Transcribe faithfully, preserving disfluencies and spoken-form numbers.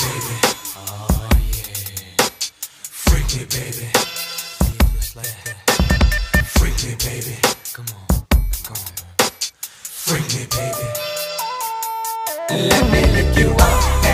baby. Oh yeah. Freak me, baby. Just like that. Freak me, baby. Come on, come on. Freak me, baby. Let me lick you up.